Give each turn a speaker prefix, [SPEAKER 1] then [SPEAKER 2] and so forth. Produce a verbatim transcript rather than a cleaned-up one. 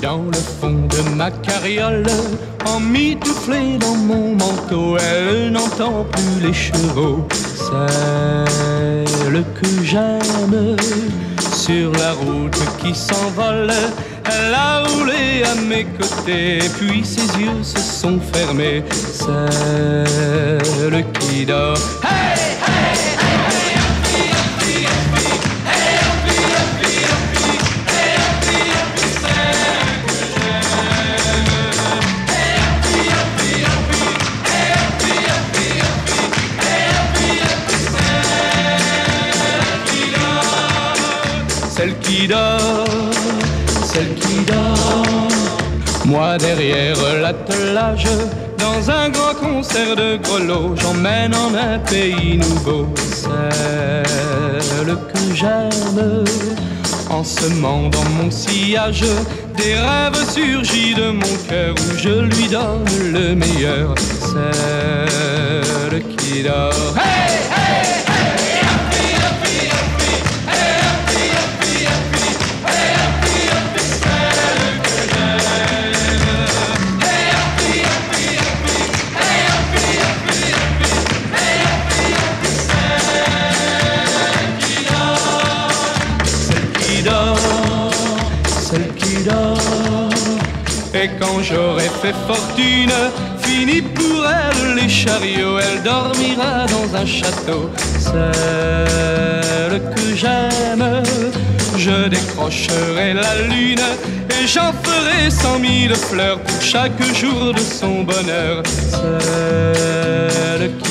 [SPEAKER 1] dans le fond de ma carriole, emmitouflée dans mon manteau, elle n'entend plus les chevaux. Celle que j'aime sur la route qui s'envole, elle a roulé à mes côtés, puis ses yeux se sont fermés. Celle qui dort. Hey, hey, hey, hey, happy, happy, happy. Hey, happy, happy, happy. Hey, happy, happy, celle que j'aime. Hey, happy, happy, happy. Hey, happy, happy, happy. Hey, happy, happy, celle qui dort. Celle qui dort, moi derrière l'attelage, dans un grand concert de grelots, j'emmène en un pays nouveau. Celle que j'aime, en semant dans mon sillage, des rêves surgis de mon cœur où je lui donne le meilleur. Celle qui dort. Hey, hey, hey, happy, happy, happy. Hey, happy, happy, happy. Hey, happy, happy. Celle qui dort. Et quand j'aurai fait fortune, fini pour elle les chariots, elle dormira dans un château. Celle que j'aime, je décrocherai la lune et j'en ferai cent mille fleurs pour chaque jour de son bonheur. Celle qui